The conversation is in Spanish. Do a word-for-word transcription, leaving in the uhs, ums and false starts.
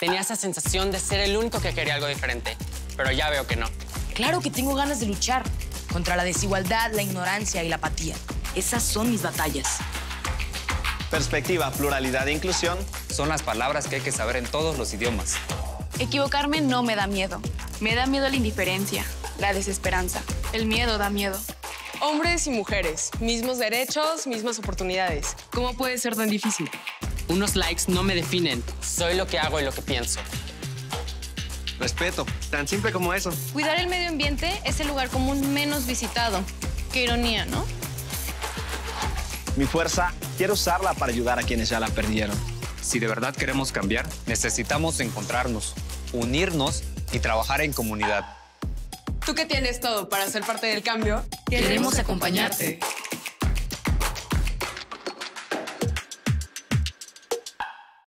Tenía esa sensación de ser el único que quería algo diferente, pero ya veo que no. Claro que tengo ganas de luchar contra la desigualdad, la ignorancia y la apatía. Esas son mis batallas. Perspectiva, pluralidad e inclusión son las palabras que hay que saber en todos los idiomas. Equivocarme no me da miedo. Me da miedo la indiferencia, la desesperanza. El miedo da miedo. Hombres y mujeres, mismos derechos, mismas oportunidades. ¿Cómo puede ser tan difícil? Unos likes no me definen. Soy lo que hago y lo que pienso. Respeto, tan simple como eso. Cuidar el medio ambiente es el lugar común menos visitado. Qué ironía, ¿no? Mi fuerza, quiero usarla para ayudar a quienes ya la perdieron. Si de verdad queremos cambiar, necesitamos encontrarnos, unirnos y trabajar en comunidad. Tú que tienes todo para ser parte del cambio, Queremos acompañarte.